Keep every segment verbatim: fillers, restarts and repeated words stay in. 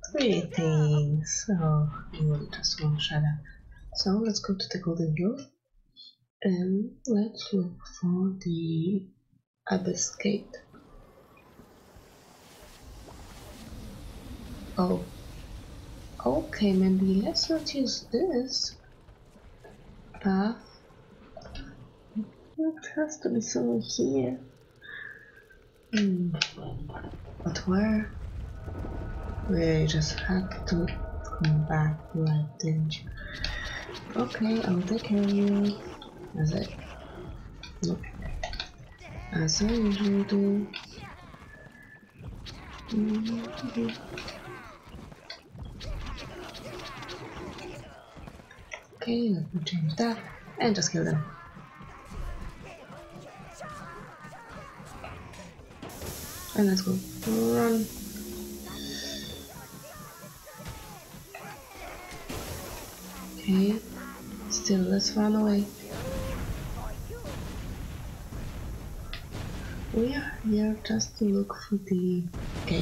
Three things. Oh, you will just one shadow. So let's go to the Golden Hill and let's look for the Abyss Gate. Oh. Okay, maybe let's not use this path. It has to be somewhere here. Hmm. But where? We just had to come back, right, didn't you? Okay, I'll take care of you. As I... Nope. As I usually do. Mm-hmm. Okay, let me change that and just kill them. And let's go. Run. Okay. Still, let's run away. We are here just to look for the gate.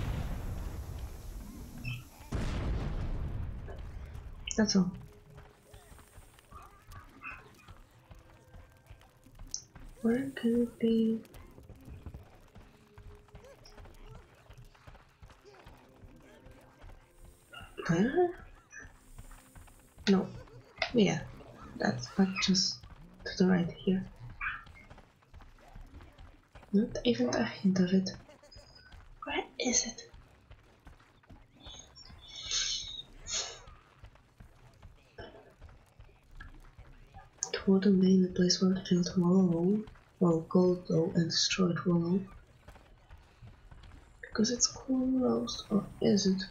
That's all. Where can it be? Where? No. Yeah. That's but just to the right here. Not even a hint of it. Where is it? Toward the main, the place where it filled Wallow, well, gold though, and destroyed Wallow. Because it's closed, or is it?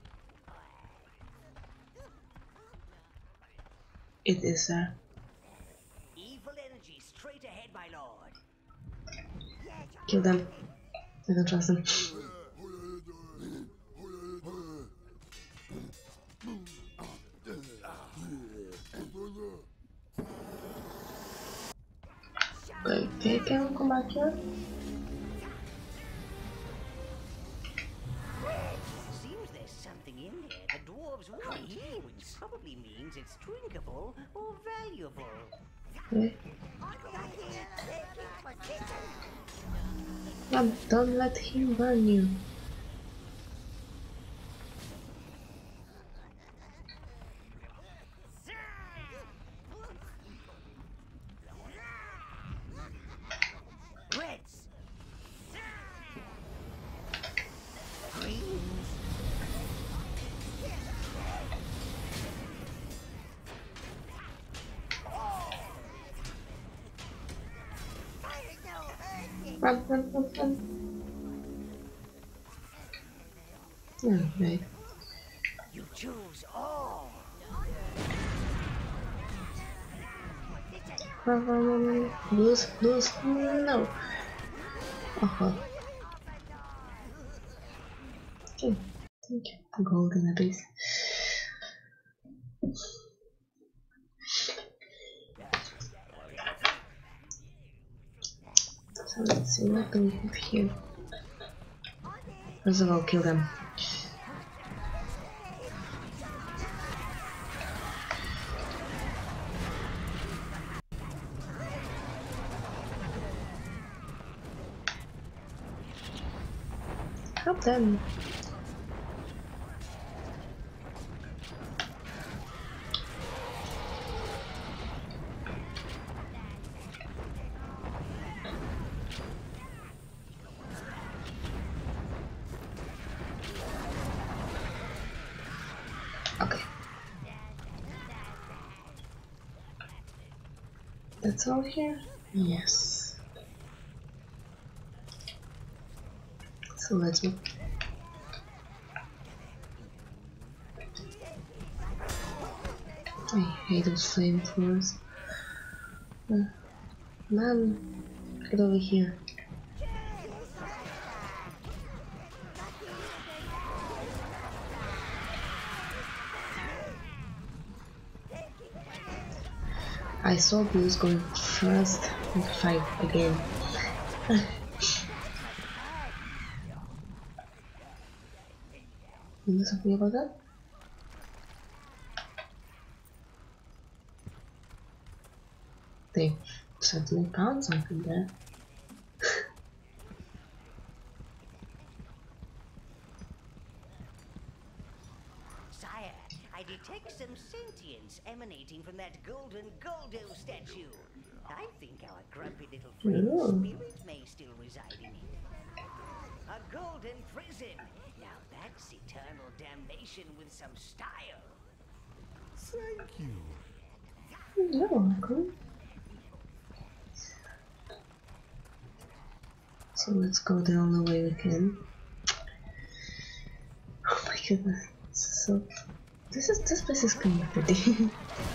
It is there. Evil energy straight ahead, my lord. Kill them. I don't trust them. Okay, can we come back here? Seems there's something in there the dwarves want, which probably means it's drinkable or valuable. Okay. No, don't let him burn you. Reds. Greens. Run, run, run, run. Alright. You choose all. Run, run, run, run. Lose, lose, no. Oh, okay, thank you. Golden Abyss. So let's see what do we have here. First of all, kill them. Help them. Okay. That's all here? Yes. So let's move. I hate those flamethrowers. Uh, man, get over here. I saw Blues going first and fight again. You know something about that? They certainly found something there. Sire, I detect some sentience emanating from that golden Goldo statue. I think our grumpy little friend's Ooh. spirit may still reside in it. A golden prison! Now that's eternal damnation with some style. Thank you. You're welcome. So let's go down the way we can. Oh my goodness. So this is this place is kind of pretty.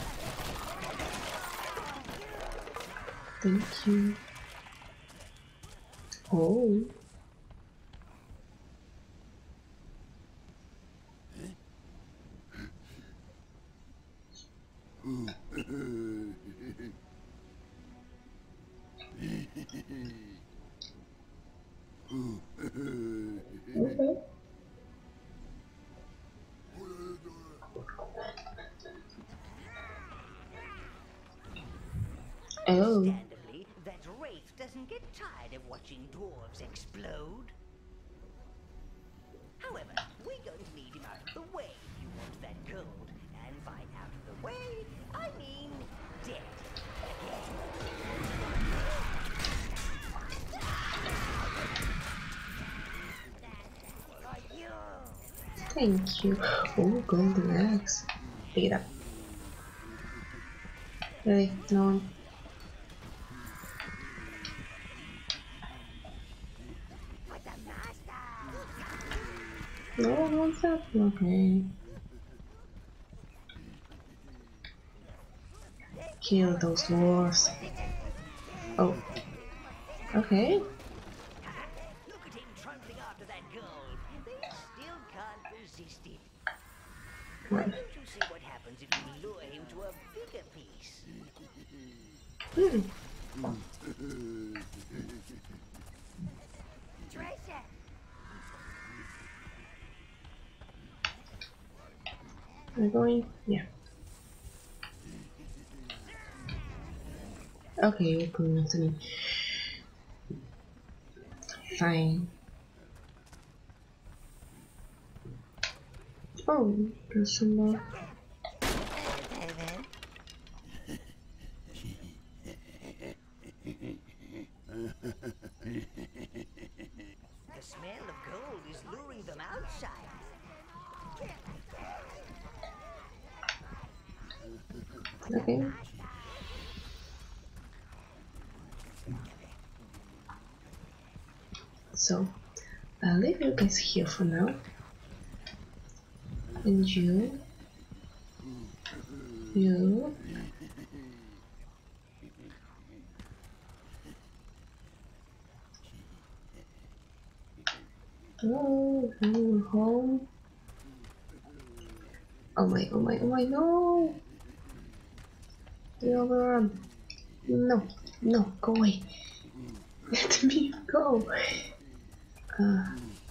Thank you. Oh. Okay. Oh. Understandably, that wraith doesn't get tired of watching dwarves explode. However, we're going to need him out of the way if you want that gold. And by out of the way, I mean dead. Thank you. Oh, golden axe. Pick it up. Really? No one? No one wants that? Okay. Kill those dwarves. Oh. Okay. Look at him trampling after that gold. They still can't resist it. Why Right. don't you see what happens if you lure him to a bigger piece? Hmm. We're going? Yeah. Okay, you're coming after me. Fine. Oh, there's some more. The smell of gold is luring them outside. Okay. So, I'll leave you guys here for now. And you, you, oh, you home. Oh my, oh my, oh my, no! You overrun. No, no, go away. Let me go. Uh,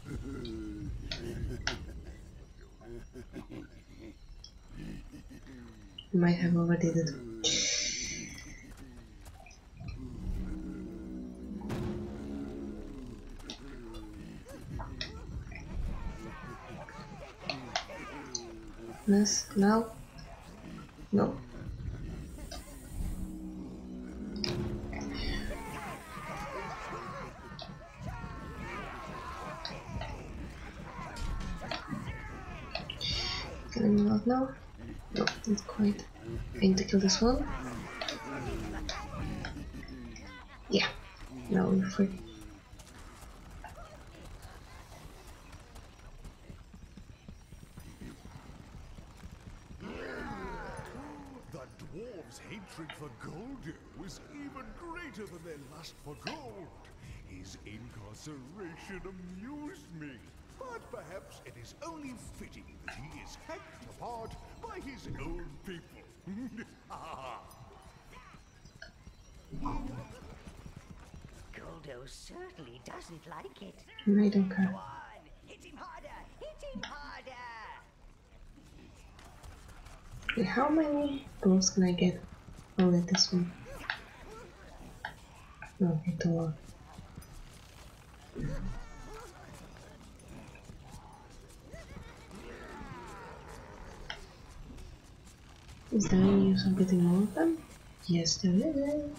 might have already did it. Yes, now? No. Can I out now? No, not quite. I need to kill this one. Yeah, now we're free. The dwarves' hatred for Goldo was even greater than their lust for gold. His incarceration amused me. But perhaps it is only fitting that he is hacked apart by his own people. Goldo certainly doesn't like it. And I don't care. Go on! Hit him harder! Hit him harder! Okay, how many balls can I get? Only this one. Okay, two more. Is there any use of getting more of them? Yes, there is.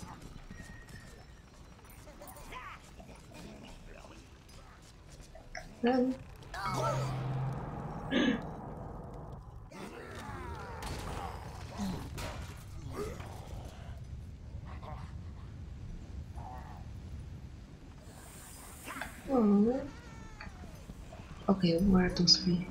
Run. Oh. Okay, where are those three?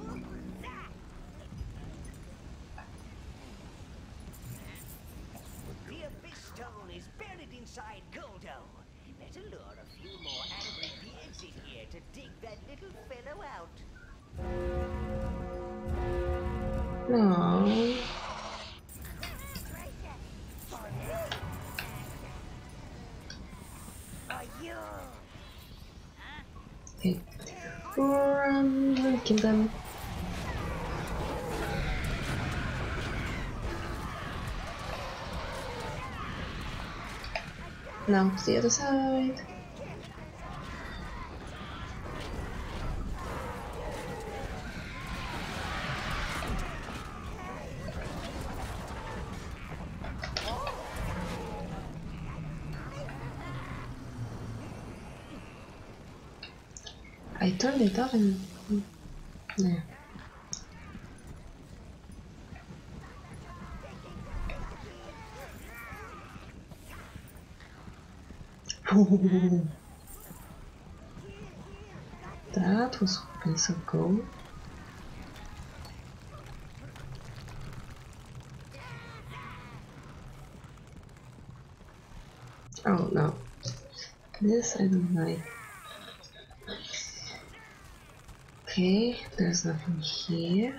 The abyss stone is buried inside Goldo. Better lure a few more angry beards in here to dig that little fellow out. No. Are you? Okay. Run, kill them. Now to the other side. I turned it off and yeah. That was a piece of gold. Oh no, this I don't like. Okay, there's nothing here.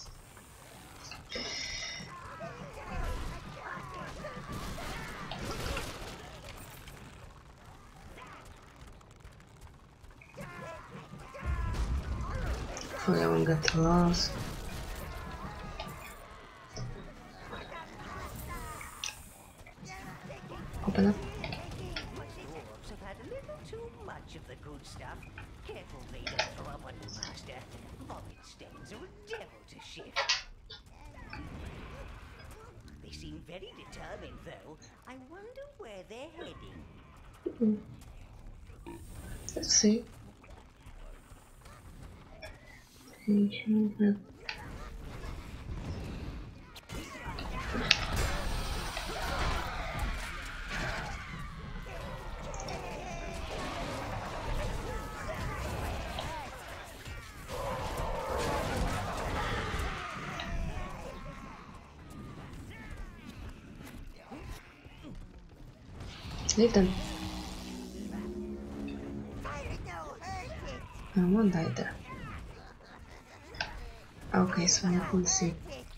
Hopefully I won't get lost. Open up. Dwarves have had a little too much of the good stuff. Careful they don't throw up on you, Master. Vomit stains are a devil to shift. They seem very determined, though. I wonder where they're heading. Mm. Let's see. Okay, leave them. I won't die there. Okay, so let me see.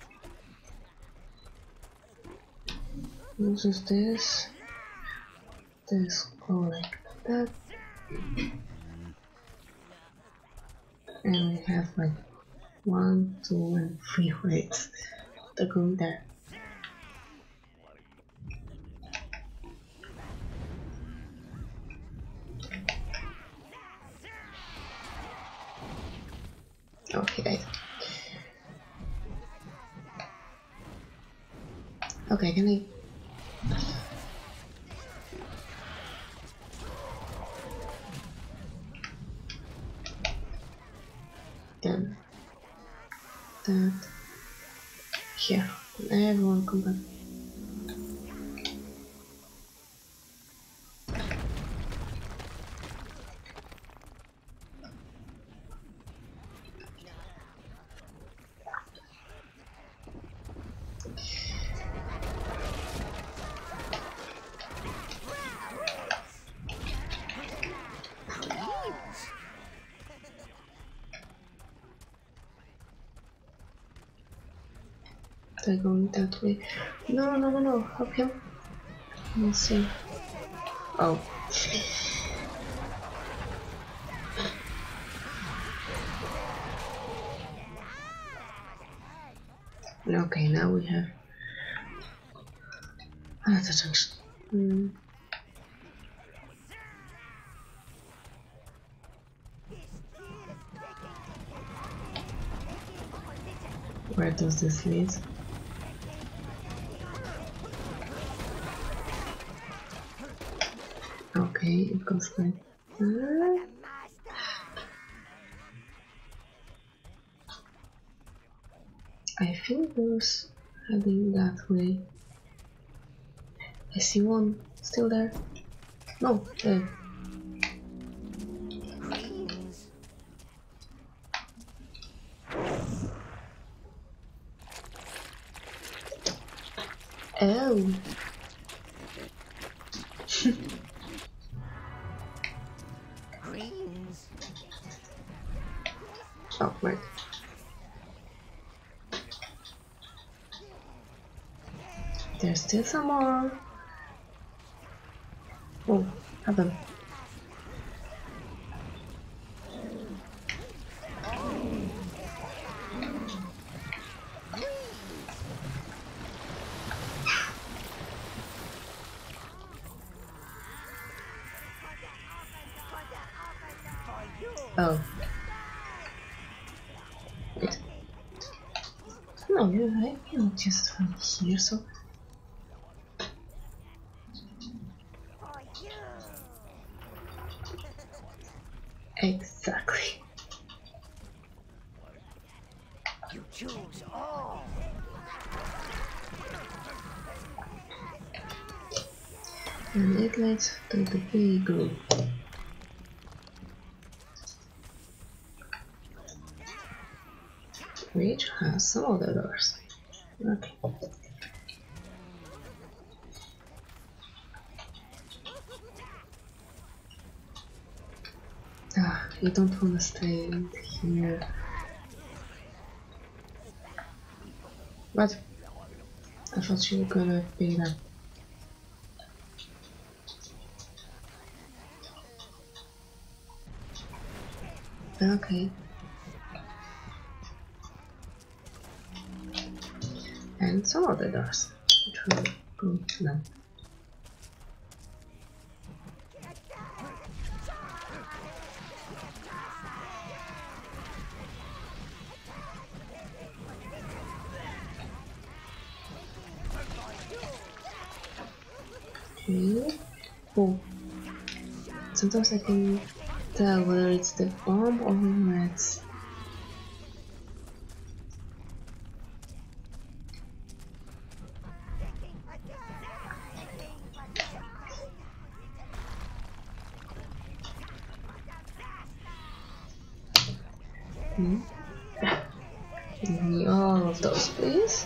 This is this. This go like that. And we have like one, two, and three ways to go there. Okay. Okay, can I? Then that here. Everyone come back. They're going that way. No, no, no, no. Help him. Let's see. Oh. Okay, now we have another junction. Hmm. Where does this lead? Okay, it goes like that. I think it was heading that way. I see one still there. No, there. Greens. Oh. Greens. Oh, right. There's still some more. Oh, have them. Oh. Wait. No, you I cannot just from here, so. Exactly. You choose all. And it leads to the big room. Which has some other doors. Okay. Ah, you don't want to stay in here. What? I thought you were gonna pick it up. Okay. And some other doors. Which will go now. Okay. Oh. Sometimes I can tell whether it's the bomb or rats. Hmm? Give me all of those, please.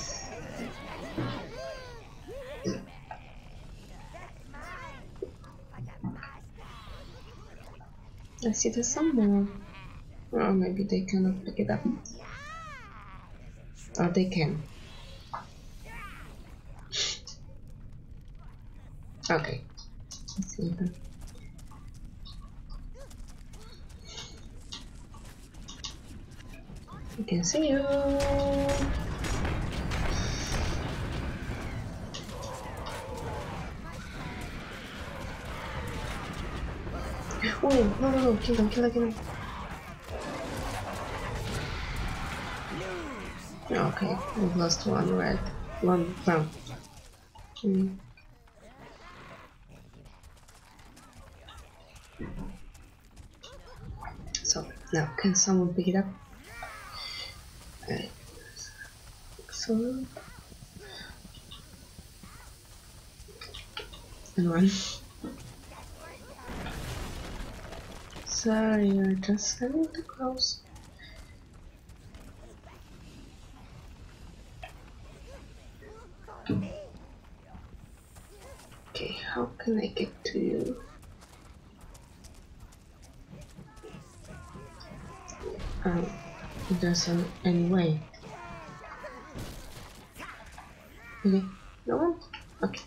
I see there's some more. Or maybe they cannot pick it up. Or they can. Okay. Let's see them. I can see you. Oh, no, no, no, kill them, kill them, kill them. Okay, we've lost one red. One brown. Mm. So, now, can someone pick it up? Right. So... And one. Sorry, you're just a little close. Okay, how can I get to you? Um, there's an, any way. Okay, no one? Okay.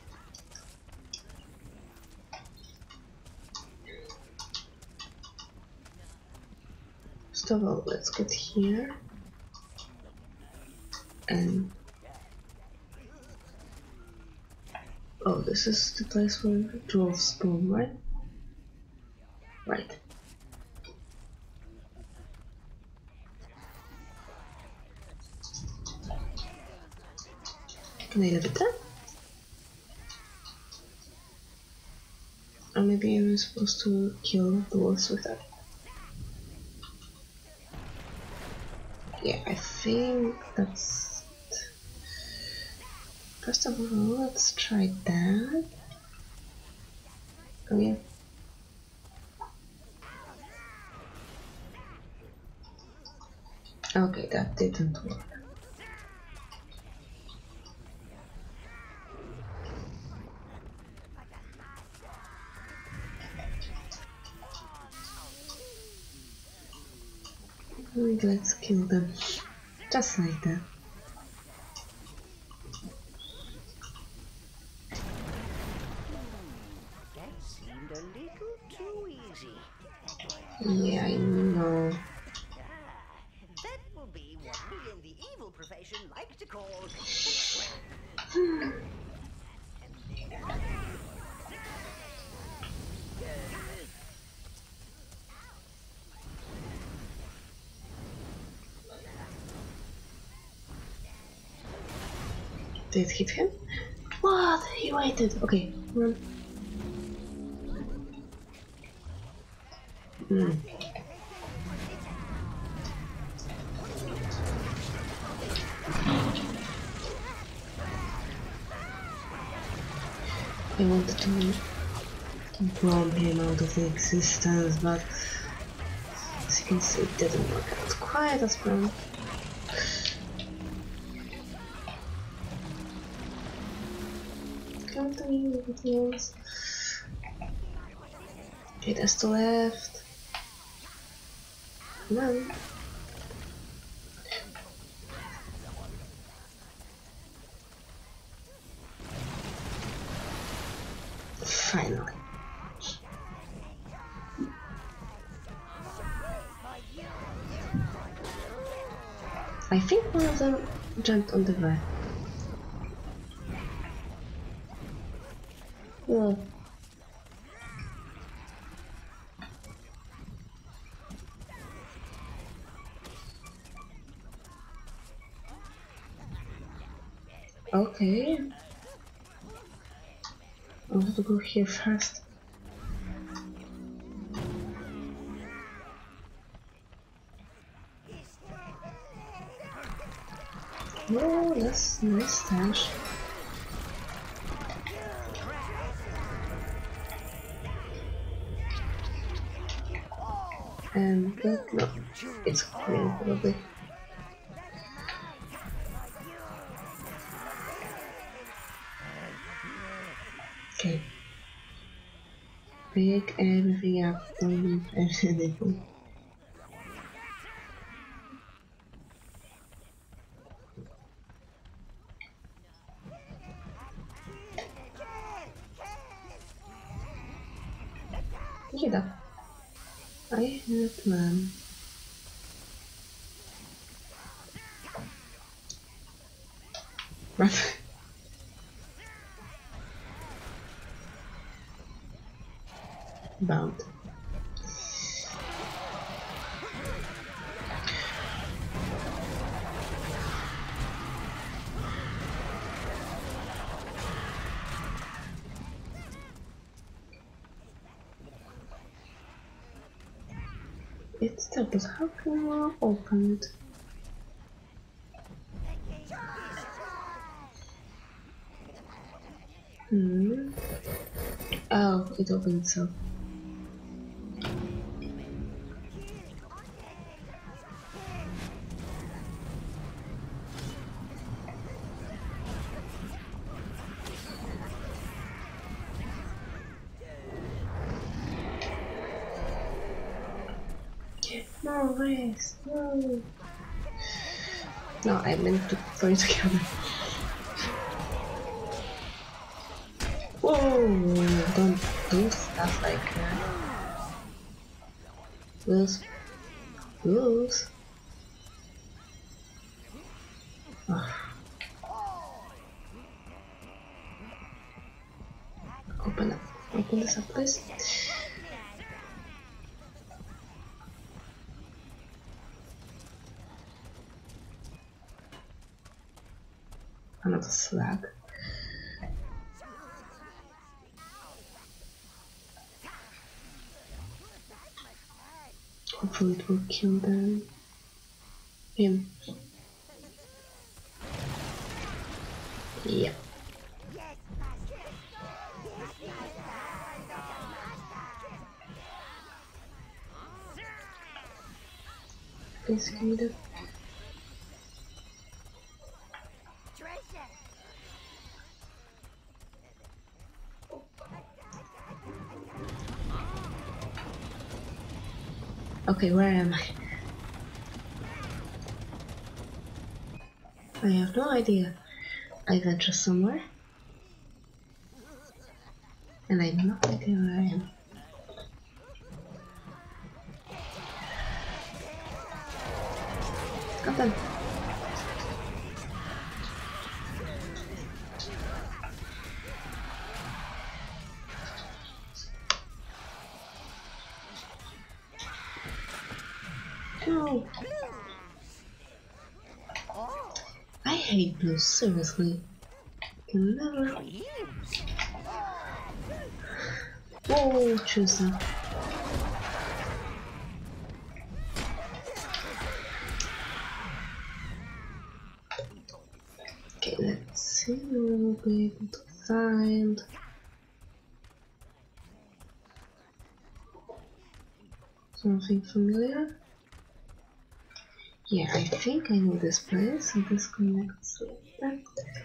First of all, let's get here. And oh, this is the place where dwarves spawn, right? Right. Can I leave it there? Or maybe I'm supposed to kill the wolves with that. Yeah, I think that's... First of all, let's try that. Oh yeah. Okay, that didn't work. Let's kill them. Just like that. That seemed a little too easy. Yeah, I know. Ah, that will be what we in the evil profession like to call a trap. Did it hit him? What? He waited. Okay, run. Mm. I wanted to bomb him out of existence, but as you can see, it didn't work out quite as planned. Come to me with the heels. Okay, that's the left. Come on. Finally. I think one of them jumped on the bar. Well. Okay. I'll have to go here first. Oh, that's nice stash. And but no, it's green probably. Okay. Pick everything up, don't leave anything. Pick it up. I have a plan. Run. Bound. It's there, but how can I open it? Hmm. Oh, it opened itself. No, race, no. No, I meant to throw it together. Whoa! Don't do stuff like that. Lose. Lose. Oh. Open up. Open this up, please. Another slag. Hopefully it will kill them. Him. Yeah. Basically the okay, where am I? I have no idea. I venture somewhere and I have no idea where I am. Got them. No. I hate blue, seriously. Can never. Whoa, choose that. Okay, let's see what we'll be able to find. Something familiar? Yeah, I think I know this place, so this connects like that.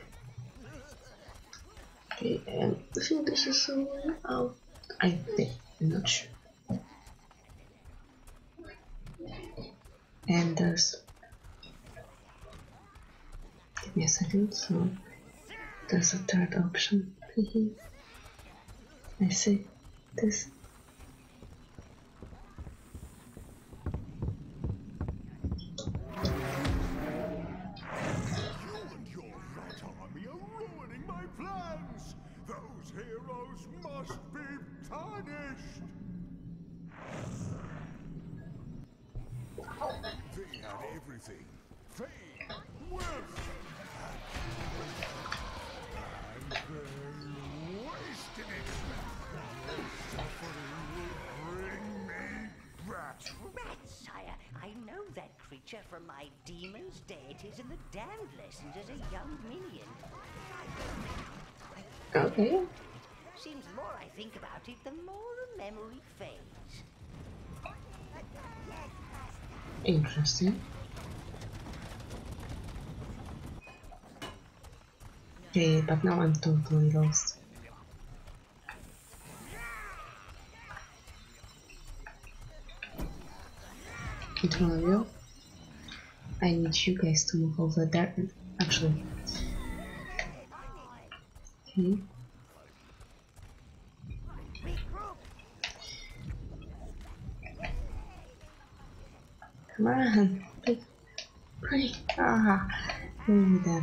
Okay, and I think this is the way out. I think, I'm not sure. And there's. Give me a second, so there's a third option. I see this. Must be tarnished. They had everything. Fame, wealth, and they wasted it. Their suffering will bring me back. Rats, sire. I know that creature from my demons, deities, and the damned lessons as a young minion. Okay. Seems the more I think about it, the more the memory fades. Interesting. Okay, but now I'm totally lost. Control you. I need you guys to move over there. Actually. Okay. Come on, big break. Ah, over there.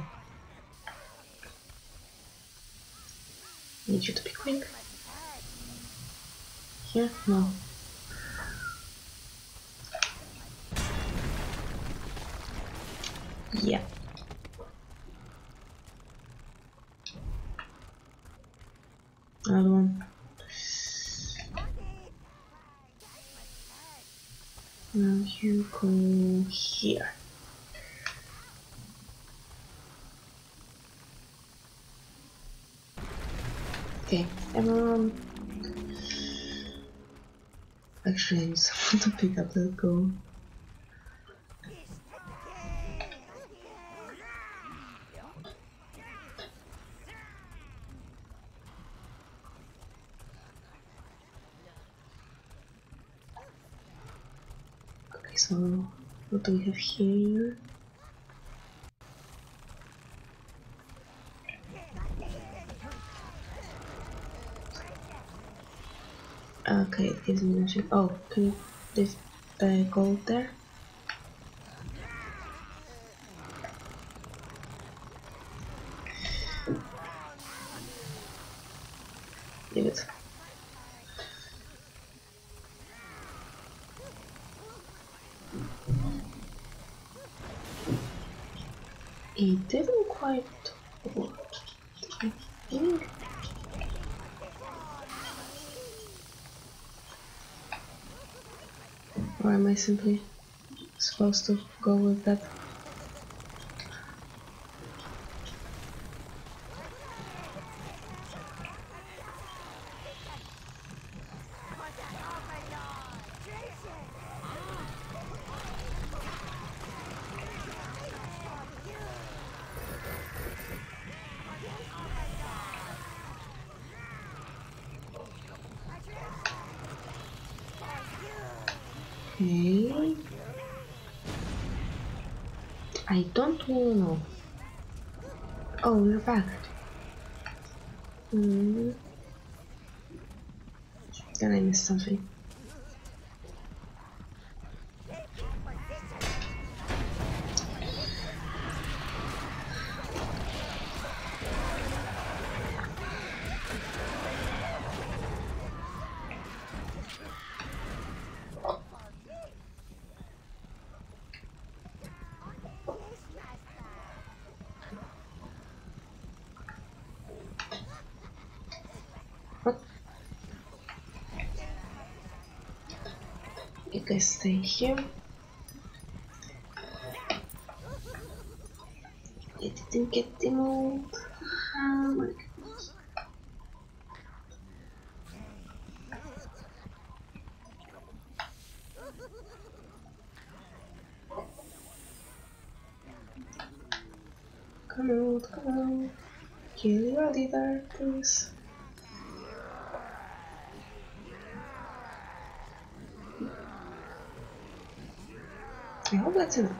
Need you to be quick. Here? No. Yeah. Another one. Now you go here. Okay, everyone. Actually, I need someone to pick up that goal. Okay, so what do we have here? Okay, it gives me nothing. Oh, can you lift the gold there? Leave it. It didn't quite work. I think. Or am I simply supposed to go with that? Okay. I don't know. Oh, we're back. Hmm. Then I missed something. What? You guys stay here. It didn't get demoed. Oh my goodness. Come out, come out. Kill your leader, please. I hope that's enough.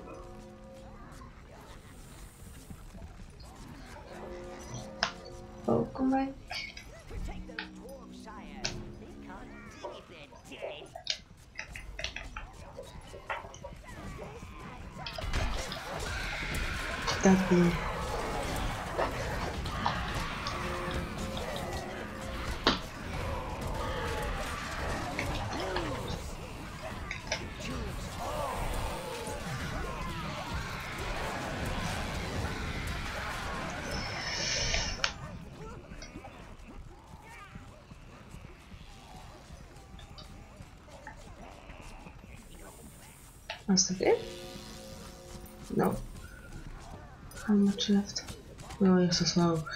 Oh, come back. Protect those dwarves, sire. They can't dig if they're dead. That blue. Was that it? No. How much left? Oh, you're so slow.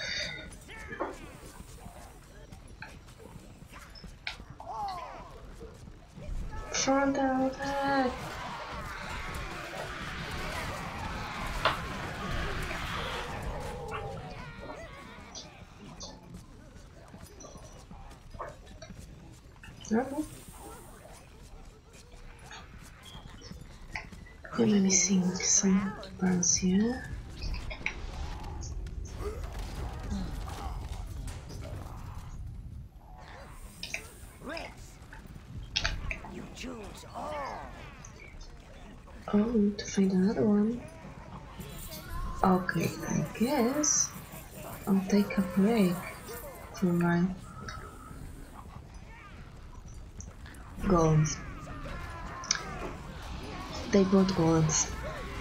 Frontal attack! Okay. I'm missing some burns here. You choose all. Oh, to find another one. Okay, I guess I'll take a break for my golems. They bought golems.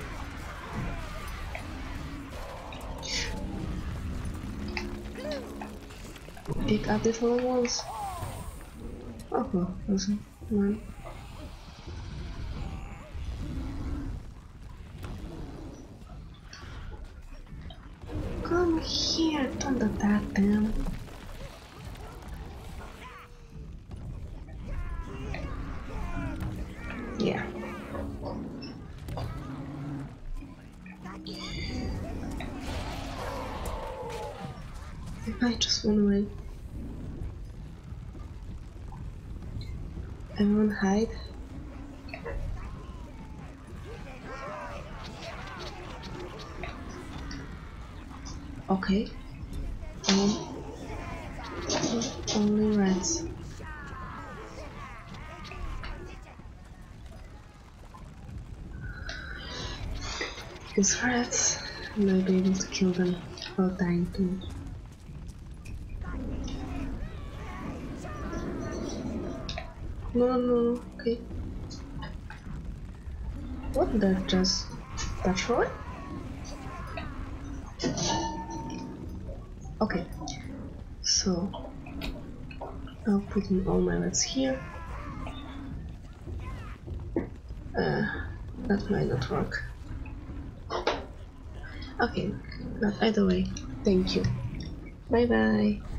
Pick up the fallen walls. Oh, well, there's one. Come here, don't attack them. Yeah. I just went away. Everyone hide. Okay. Um, only rats. Because rats might be able to kill them without dying too. No, no, no, okay. What that just... That's right? Okay, so I'll put in all my lets here. Uh, that might not work. Okay, but either way, thank you. Bye bye.